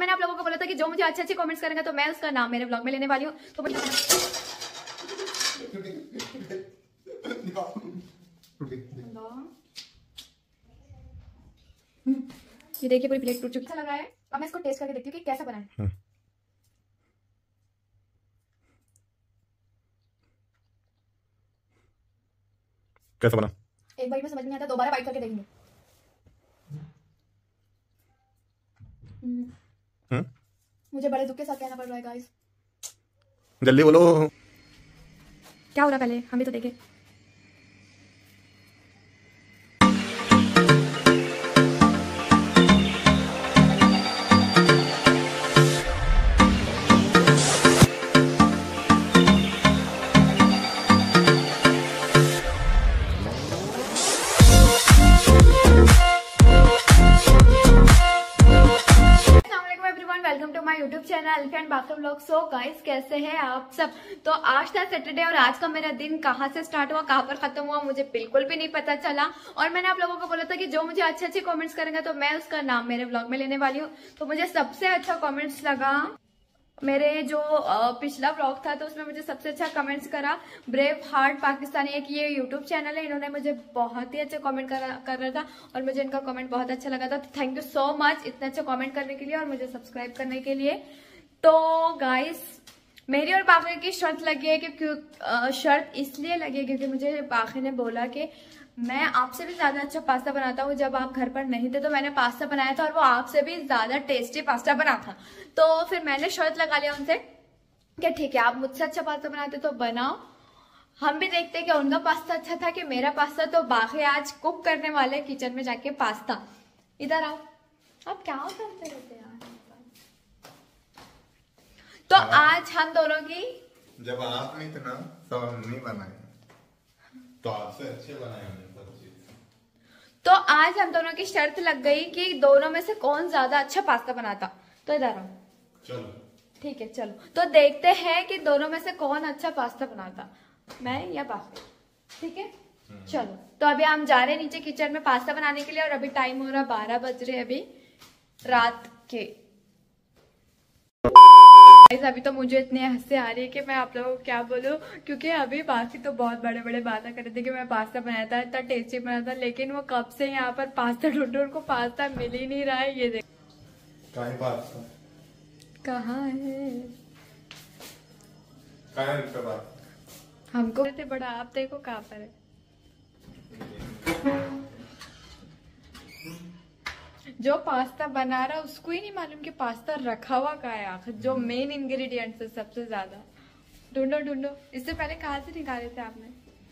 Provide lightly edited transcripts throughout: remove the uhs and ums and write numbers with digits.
मैंने आप लोगों को बोला था कि जो मुझे अच्छे अच्छे कमेंट्स करेंगे तो मैं उसका नाम मेरे ब्लॉग में लेने वाली हूँ। तो मुझे ये देखिए पूरी प्लेट टूट चुकी। अच्छा लगा है। अब मैं इसको टेस्ट करके देखती हूँ कि कैसा बना है। कैसा बना? एक बाइट में समझ नहीं आता, दोबारा बाइट करके देखेंगे। मुझे बड़े दुख के साथ कहना पड़ रहा है गाइस। जल्दी बोलो। क्या हो रहा है पहले हम भी तो देखें। Welcome to my YouTube channel elephant bathroom vlog. So guys कैसे हैं आप सब। तो आज था सैटरडे और आज का मेरा दिन कहाँ से स्टार्ट हुआ कहाँ पर खत्म हुआ मुझे बिल्कुल भी नहीं पता चला। और मैंने आप लोगों को बोला था कि जो मुझे अच्छे अच्छे कमेंट्स करेंगे तो मैं उसका नाम मेरे व्लॉग में लेने वाली हूँ। तो मुझे सबसे अच्छा कमेंट्स लगा मेरे जो पिछला व्लॉग था, तो उसमें मुझे सबसे अच्छा कमेंट्स करा ब्रेव हार्ट पाकिस्तानी, एक ये यूट्यूब चैनल है। इन्होंने मुझे कर रहा था और मुझे इनका कमेंट बहुत अच्छा लगा था। तो थैंक यू सो मच इतना अच्छा कमेंट करने के लिए और मुझे सब्सक्राइब करने के लिए। तो गाइस मेरी और बाकी की शर्त लगी है कि शर्त इसलिए लगी है क्योंकि मुझे बाकी ने बोला कि मैं आपसे भी ज्यादा अच्छा पास्ता बनाता हूँ। जब आप घर पर नहीं थे तो मैंने पास्ता बनाया था और वो आपसे भी ज्यादा टेस्टी पास्ता बना था। तो फिर मैंने शर्त लगा लिया उनसे कि ठीक है आप मुझसे अच्छा पास्ता बनाते तो बनाओ, हम भी देखते हैं कि उनका पास्ता अच्छा था कि मेरा पास्ता। तो बाकी आज कुक करने वाले किचन में जाके पास्ता। इधर आओ, आप क्या करते रहते हैं यार। तो आज हम दोनों की जब आप नहीं थे ना तो हम नहीं बनाए, तो आपसे अच्छे बनाए हमने सब चीज। तो आज हम दोनों की शर्त लग गई कि दोनों में से कौन ज्यादा अच्छा पास्ता बनाता। तो इधर आओ, चलो ठीक है चलो। तो देखते हैं कि दोनों में से कौन अच्छा पास्ता बनाता, मैं या बाकी। ठीक है चलो। तो अभी हम जा रहे हैं नीचे किचन में पास्ता बनाने के लिए और अभी टाइम हो रहा 12 बज रहे अभी रात के। अभी तो मुझे इतनी हंसी आ रही है कि मैं आप लोगों को क्या बोलूं, क्योंकि अभी बाकी तो बहुत बड़े बड़े बातें कर रहे थे कि मैं पास्ता बनाया था, इतना टेस्टी बना था, लेकिन वो कब से यहाँ पर पास्ता ढूंढो, उनको पास्ता मिल ही नहीं रहा है। ये देख कहाँ है हमको बड़ा, आप देखो कहाँ पर है। जो पास्ता बना रहा उसको ही नहीं मालूम कि पास्ता रखा हुआ कहाँ है आखिर, जो मेन इंग्रेडिएंट्स है सबसे ज्यादा। ढूंढो ढूंढो। इससे पहले कहाँ से निकाले थे आपने?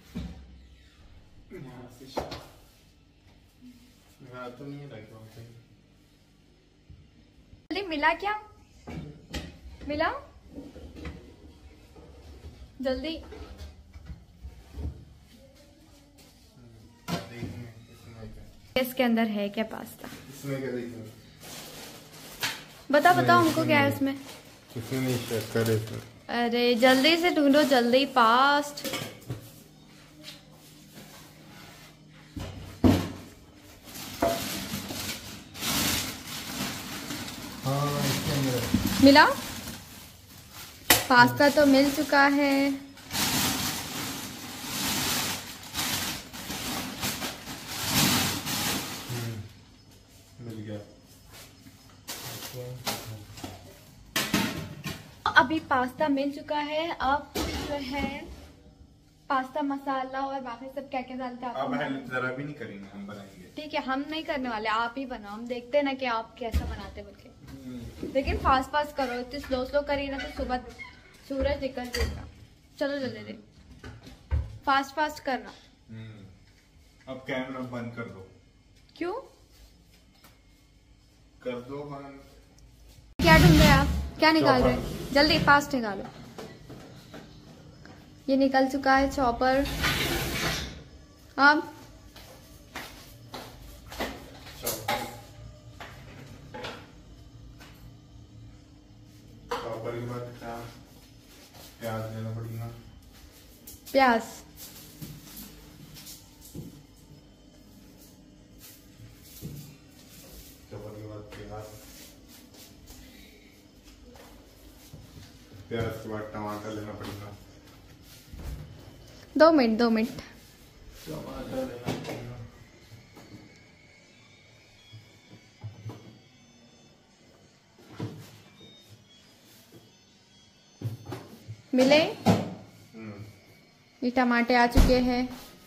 तो नहीं जल्दी मिला क्या? मिला जल्दी। इसके अंदर है क्या पास्ता? इसमें क्या देखना? बताओ बताओ हमको क्या है इसमें? इसमें नहीं चेक करे इसमें। अरे जल्दी से ढूंढो, जल्दी फास्ट। हाँ इसके अंदर मिला? पास्ता तो मिल चुका है। मिल गया। अभी पास्ता मिल चुका है। अब जो है पास्ता मसाला और बाकी सब क्या क्या डालते हैं अब हम जरा भी नहीं करेंगे, हम बनाएंगे। ठीक है हम नहीं करने वाले, आप ही बनाओ, हम देखते हैं ना कि आप कैसा बनाते बोल के। लेकिन फास्ट फास्ट करो, इतनी स्लो स्लो करिए ना तो सुबह सूरज निकल जाएगा। चलो जल्दी जल्दी फास्ट फास्ट करना। अब कैमरा बंद कर दो। क्यों कर दो बंद। क्या ढूंढ रहे हैं आप? क्या निकाल रहे हैं? जल्दी फास्ट निकालो। ये निकल चुका है चॉपर। अब चॉपर के बाद क्या? प्याज लेना पड़ेगा। प्याज चॉपर के बाद प्याज। फिर उसके बाद टमाटर लेना पड़ेगा। 2 मिनट 2 मिनट। टमाटर लेना पड़ेगा। मिले? ये टमाटर आ चुके हैं।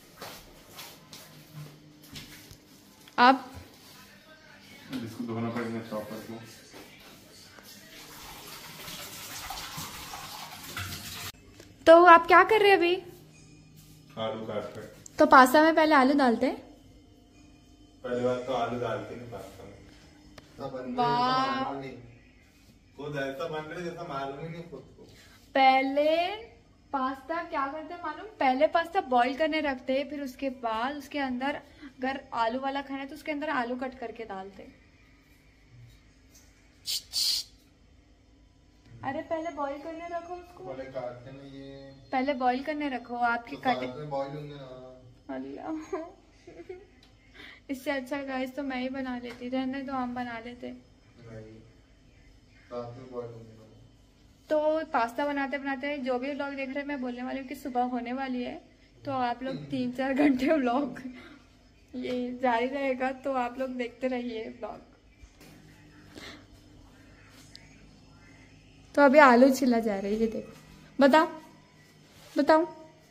अब इसको धोना पड़ेगा चॉपर को। तो आप क्या कर रहे हैं अभी? आलू काट कर। तो पास्ता में पहले आलू डालते हैं? पहले बात तो आलू डालते नहीं पास्ता में। वाह। खुद ऐसा बन रहा है जैसा मालूम ही नहीं खुद को। पहले पास्ता क्या करते हैं मालूम? पहले पास्ता बॉईल करने रखते हैं, फिर उसके बाद उसके अंदर अगर आलू वाला खाना है तो उसके अंदर आलू कट करके डालते हैं। अरे पहले बॉईल करने रखो उसको। पहले काटते में ये। पहले बॉईल करने रखो आपकी तो कटे। साथ में बॉईल होंगे ना। अल्लाह। इससे अच्छा गाइस तो मैं ही बना लेती, रहने तो हम बना लेते। नहीं, साथ में बॉईल होंगे ना। तो पास्ता बनाते बनाते जो भी व्लॉग देख रहे हैं, मैं बोलने वाली हूँ कि सुबह होने वाली है, तो आप लोग 3-4 घंटे व्लॉग ये जारी रहेगा, तो आप लोग देखते रहिए व्लॉग। तो अभी आलू छिला जा रही है, देखो। बताओ बताओ।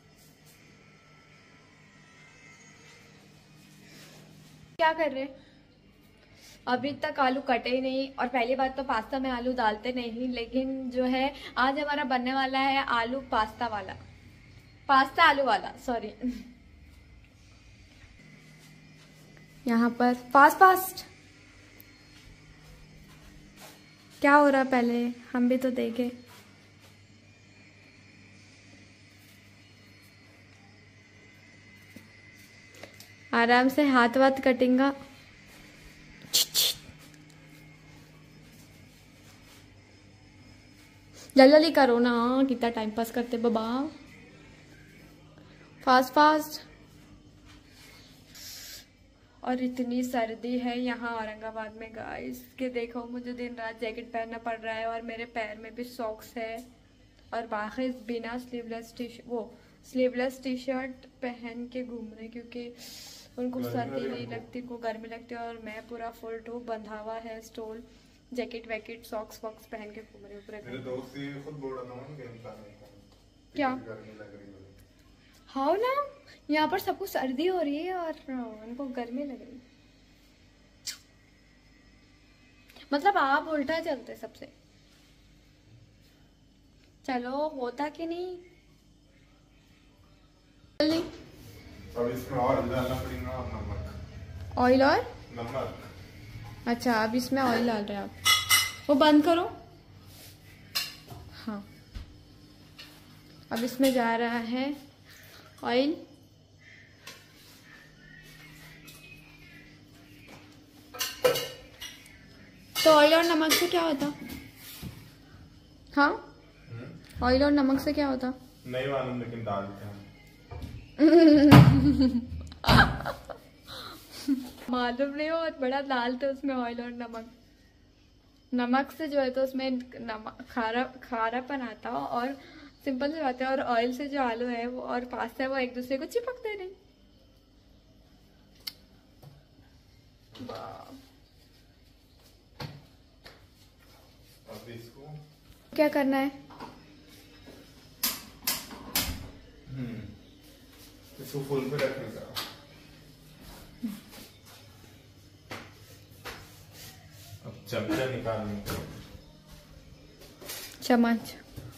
क्या कर रहे? अभी तक आलू कटे ही नहीं, और पहली बात तो पास्ता में आलू डालते नहीं, लेकिन जो है आज हमारा बनने वाला है आलू पास्ता वाला, पास्ता आलू वाला, सॉरी। यहाँ पर फास्ट फास्ट क्या हो रहा, पहले हम भी तो देखे। आराम से हाथ वाथ कटेगा। जल्दी जल्दी करो ना, कितना टाइम पास करते बाबा। Fast fast. और इतनी सर्दी है यहाँ औरंगाबाद में गाइस कि देखो, मुझे दिन रात जैकेट पहनना पड़ रहा है, और मेरे पैर में भी सॉक्स है, और बाकी बिना स्लीवलेस टी शर्ट पहन के घूम रहे, क्योंकि उनको सर्दी नहीं लगती, उनको गर्मी लगती है, और मैं पूरा फुल टू बंधा हुआ है स्टोल, जैकेट वैकेट सॉक्स वॉक्स पहन के घूम रही हूँ पूरे। मेरे दोस्त ही खुद बोल रहा था कि इंसान क्या गर्मी लग रही है। हाँ ना, यहाँ पर सबको सर्दी हो रही है और उनको गर्मी लग रही है। मतलब आप उल्टा चलते सबसे। चलो, होता कि नहीं। जल्दी। अब इसमें और डालना पड़ेगा नमक। ऑयल और नमक। अच्छा, अब इसमें ऑयल डाल रहे हैं आप। वो बंद करो। हाँ, अब इसमें जा रहा है ऑयल। तो ऑयल और नमक से क्या होता? हाँ, ऑयल और नमक से क्या होता? नहीं मालूम, लेकिन डालते हैं। मालूम नहीं हो, और बड़ा डालते उसमें ऑयल और नमक। नमक से जो है तो उसमें नमक खारापन आता हो, और सिंपल से बात है। और ऑयल से जो आलू है वो और पास्ता है वो एक दूसरे को चिपकते नहीं। अब इसको क्या करना है? इसको फुल पे रखने का। अब चमचा निकालने का। चम्मच।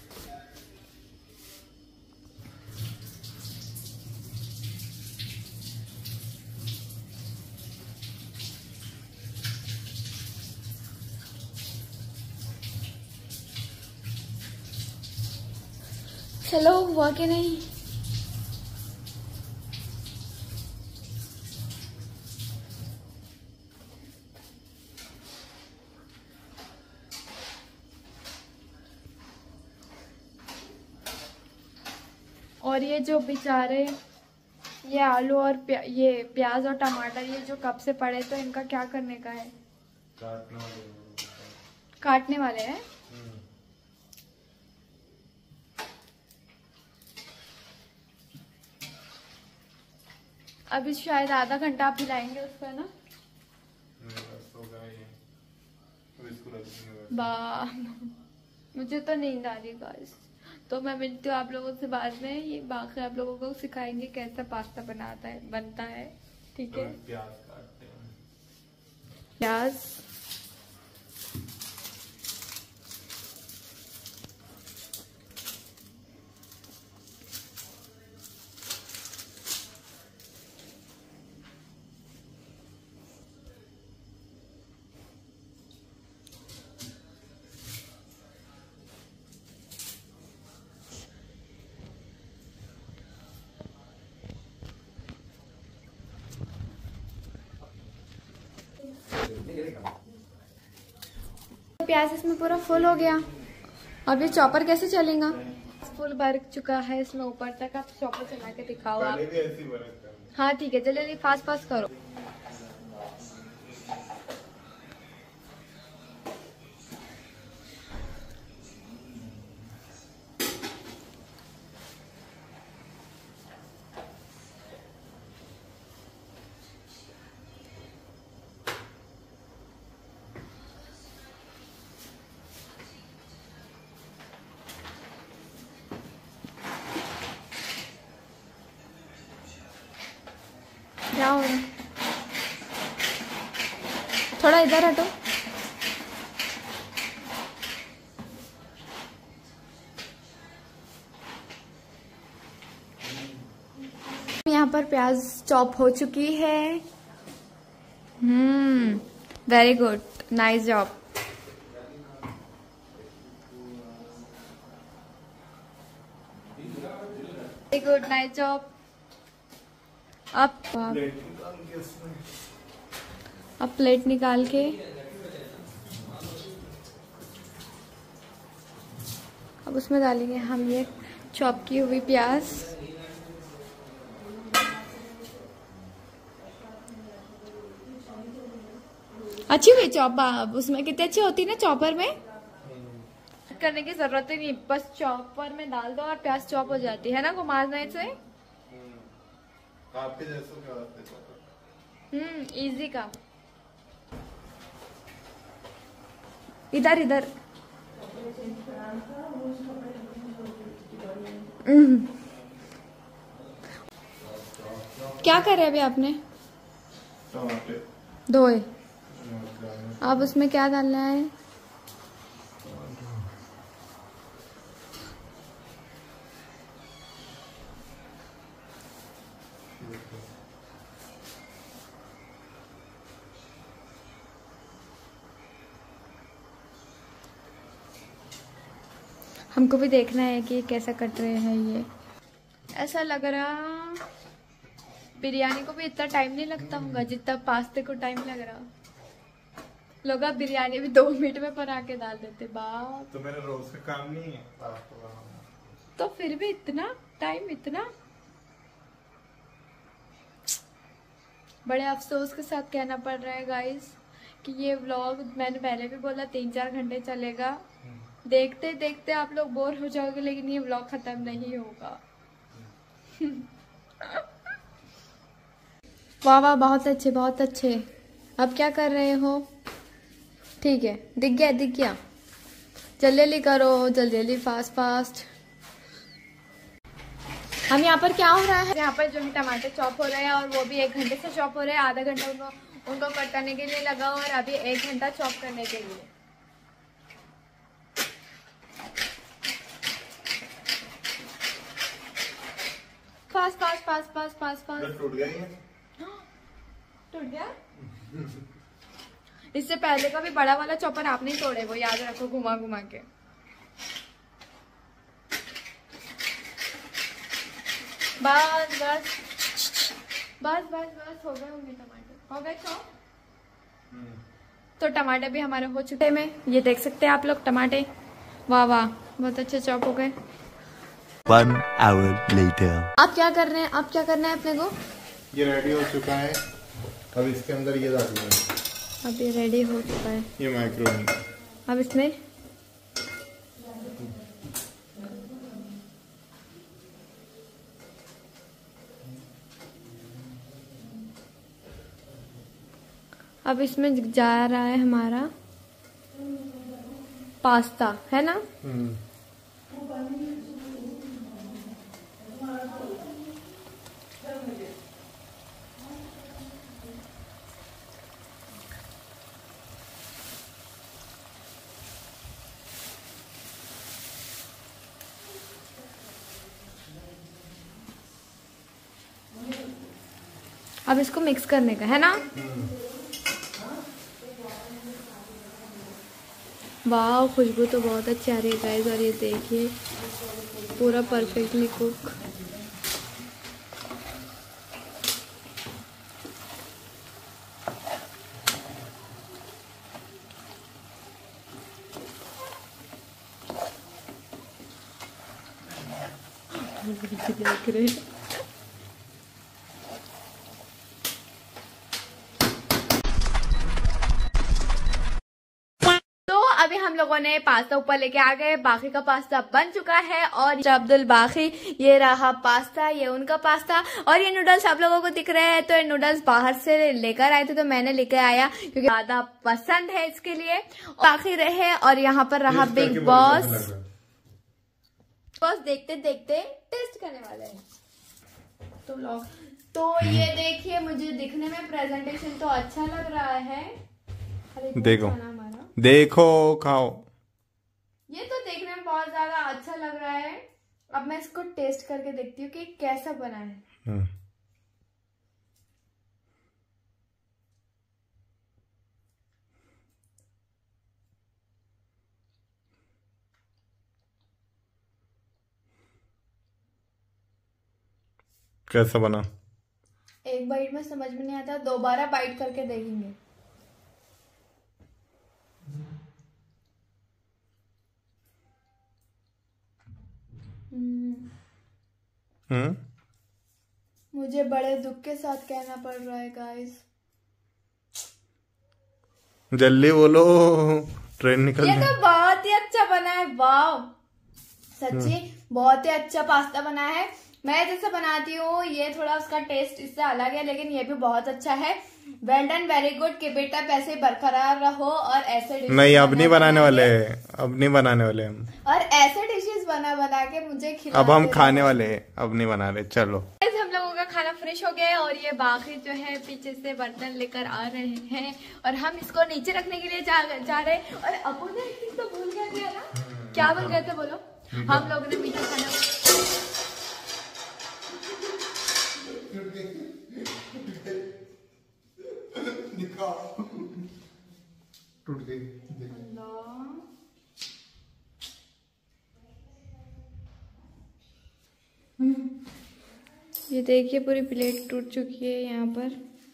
चलो, हुआ कि नहीं? और ये जो बेचारे ये आलू और ये प्याज और टमाटर ये जो कब से पड़े, तो इनका क्या करने का है? काटने वाले हैं। अभी शायद आधा घंटा आप हिलाएंगे उसको, है ना? वाह, मुझे तो नींद आ रही गाइस। तो मैं मिलती हूँ आप लोगों से बाद में। ये बाकी आप लोगों को सिखाएंगे कैसा पास्ता बनता है। ठीक है, प्याज काटते हैं। प्याज, प्याज इसमें पूरा फुल हो गया। अब ये चॉपर कैसे चलेगा? फुल भर चुका है इसमें ऊपर तक। आप चॉपर चला के दिखाओ आप। पहले भी ऐसे ही बना था। हाँ ठीक है, जल्दी जल्दी फास्ट फास्ट करो। क्या हो रहा है? थोड़ा इधर हटो। यहाँ पर प्याज चॉप हो चुकी है। Very good, nice job. Very good, nice job. अब प्लेट निकाल के अब उसमें डालेंगे हम ये चॉप की हुई प्याज। अच्छी हुई चॉप। उसमें कितनी अच्छी होती है ना चॉपर में। करने की जरूरत ही नहीं, बस चॉपर में डाल दो और प्याज चॉप हो जाती है ना, घुमाने से। आपके जैसे क्या होता है? इजी काम। इधर इधर। क्या करे अभी आपने? टमाटर धोए। अब उसमें क्या डालना है? हमको भी देखना है कि कैसा कट रहे हैं ये। ऐसा लग रहा बिरयानी को भी इतना टाइम नहीं लगता होगा जितना पास्ते को टाइम लग रहा। लोग अब बिरयानी भी 2 मिनट में बना के डाल देते। बाप, तो मेरा रोज का काम नहीं है पास्ता बनाना। तो फिर भी इतना टाइम, इतना बड़े अफसोस के साथ कहना पड़ रहा है गाइस कि ये व्लॉग, मैंने पहले भी बोला 3-4 घंटे चलेगा। देखते देखते आप लोग बोर हो जाओगे, लेकिन ये व्लॉग खत्म नहीं होगा। वाह वाह, बहुत अच्छे बहुत अच्छे। अब क्या कर रहे हो? ठीक है, दिख गया दिख गया। जल्दी जल्दी करो, जल्दी जल्दी, फास्ट फास्ट। हम यहाँ पर क्या हो रहा है? यहाँ पर जो है टमाटर चॉप हो रहे हैं और वो भी 1 घंटे से चॉप हो रहे हैं। आधा घंटा उनको कट करने के लिए लगा और अभी 1 घंटा चॉप करने के लिए। Fast fast fast fast fast fast. टूट गया ये? टूट गया? इससे पहले का भी बड़ा वाला चॉपर आपने ही तोड़े, वो याद रखो, घुमा घुमा के। बस बस बस बस बस, हो गए होंगे टमाटर, हो गए चॉप। तो टमाटर भी हमारे हो चुके में, ये देख सकते हैं आप लोग टमाटर। वाह वाह, बहुत अच्छे चॉप हो गए। 1 hour later. आप क्या कर रहे हैं? आप क्या करना है अपने को? ये रेडी हो चुका है। अब इसके अंदर ये डालूंगा। अब ये रेडी हो चुका है। ये माइक्रोवेव। अब इसमें अब इसमें जा रहा है हमारा पास्ता, है ना? अब इसको मिक्स करने का है ना? वाह, खुशबू तो बहुत अच्छी आ रही है गाइस। और ये देखिए पूरा परफेक्टली कुक। देख रहे हैं। अभी हम लोगों ने पास्ता ऊपर लेके आ गए, बाकी का पास्ता बन चुका है। और अब्दुल बाकी, ये रहा पास्ता, ये उनका पास्ता। और ये नूडल्स आप लोगों को दिख रहे हैं, तो ये नूडल्स बाहर से लेकर आए थे, तो मैंने लेके आया क्योंकि ज्यादा पसंद है इसके लिए। बाकी रहे। और यहाँ पर रहा बिग बॉस। बस देखते देखते टेस्ट करने वाले हैं तो लोग। तो ये देखिए, मुझे दिखने में प्रेजेंटेशन तो अच्छा लग रहा है। देखो खाओ। ये तो देखने में बहुत ज्यादा अच्छा लग रहा है। अब मैं इसको टेस्ट करके देखती हूँ कि कैसा बना है। कैसा बना? एक बाइट में समझ में नहीं आता, दोबारा बाइट करके देखेंगे। मुझे बड़े दुख के साथ कहना पड़ रहा है गाइस। जल्दी बोलो, ट्रेन निकल। ये तो बहुत ही अच्छा बना है। वाह, सच्ची बहुत ही अच्छा पास्ता बना है। मैं जैसे बनाती हूँ, ये थोड़ा उसका टेस्ट इससे अलग है, लेकिन ये भी बहुत अच्छा है। Well done, very good. कि बेटा पैसे बरकरार रहो और ऐसे डिशेस नहीं, अब नहीं बनाने वाले, अब नहीं बनाने वाले हम। और ऐसे डिशेस बना बना के मुझे खिला। अब हम खाने वाले हैं, अब नहीं बना रहे। चलो हम लोगों का खाना फ्रेश हो गया है। और ये बाकी जो है पीछे से बर्तन लेकर आ रहे हैं, और हम इसको नीचे रखने के लिए जा रहे हैं। और अपू ने एक चीज तो भूल गया ना, क्या भूल गए थे बोलो? हम लोगों ने मीठा खाना टूट गई। ये देखिए पूरी प्लेट टूट चुकी है यहाँ पर।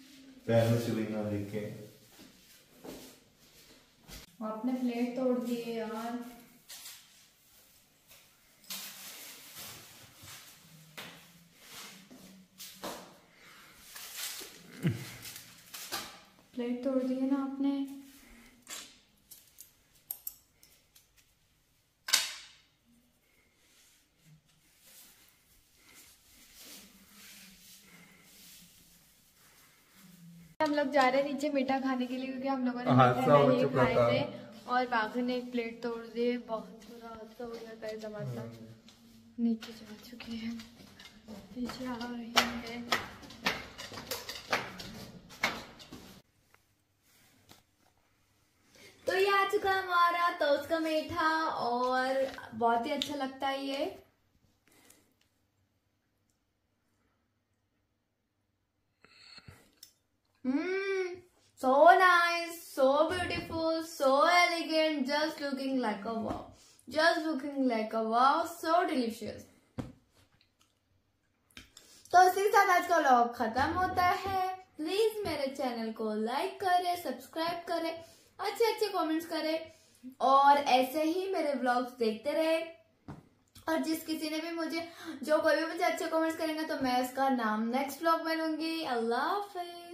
आपने प्लेट तोड़ दी है यार। प्लेट तोड़ दी है ना आपने। हम लोग जा रहे हैं नीचे मीठा खाने के लिए, क्योंकि हम लोगों ने मीठा नहीं खाए थे। और बाकी ने एक प्लेट तोड़ दी। बहुत बुरा हादसा हो गया था दमादा। नीचे जा चुके हैं, नीचे आ रही है। तो ये आ चुका हमारा टोस्ट का मीठा, और बहुत ही अच्छा लगता है ये। So nice, so beautiful, so elegant, just looking like a wow. Just looking like a wow, so delicious. तो इसी के साथ आज का व्लॉग खत्म होता है। प्लीज मेरे चैनल को लाइक करें, सब्सक्राइब करें, अच्छे अच्छे कमेंट्स करें, और ऐसे ही मेरे व्लॉग्स देखते रहे। और जिस किसी ने भी मुझे, जो कोई भी मुझे अच्छे कमेंट्स करेंगे, तो मैं उसका नाम नेक्स्ट व्लॉग में लूंगी। अल्लाह हाफिज।